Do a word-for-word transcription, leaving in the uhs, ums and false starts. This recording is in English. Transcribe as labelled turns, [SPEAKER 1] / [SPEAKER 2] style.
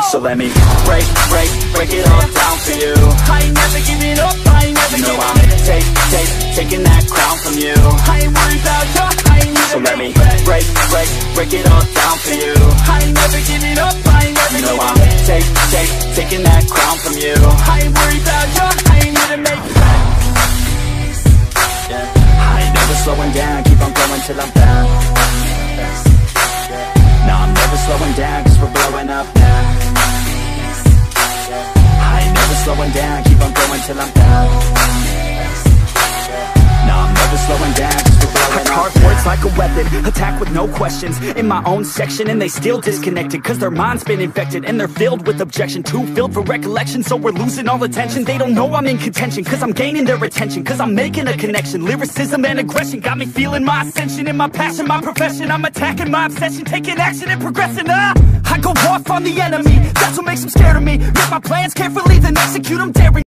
[SPEAKER 1] So let me break, break, break it all down for you.
[SPEAKER 2] I ain't never giving up, I ain't never
[SPEAKER 1] You know
[SPEAKER 2] giving
[SPEAKER 1] I'm take, take, taking that crown from you.
[SPEAKER 2] I ain't worried about you, I ain't never
[SPEAKER 1] So let me
[SPEAKER 2] break,
[SPEAKER 1] break, break, break it all down for you.
[SPEAKER 2] I ain't never giving up, I ain't never
[SPEAKER 1] You know
[SPEAKER 2] giving
[SPEAKER 1] I'm take, take, taking that crown from you.
[SPEAKER 2] I ain't worried about you, I ain't never make it back.
[SPEAKER 1] Yeah. I ain't never slowing down, keep on going till I'm down. No, I'm never slowing down, cause we're blowing up now. I ain't never slowing down, keep on going till I'm down. No, I'm never slowing down, cause we're blowing up. I carve words like a weapon, attack with no questions. In my own section, and they still disconnected, cause their mind's been infected, and they're filled with objection. Too filled for recollection, so we're losing all attention. They don't know I'm in contention, cause I'm gaining their attention, cause I'm making a connection. Lyricism and aggression got me feeling my ascension. In my passion, my profession, I'm attacking my obsession, taking action and progressing. Ah, I go off on the enemy, that's what makes them scared of me. Make my plans carefully, then execute them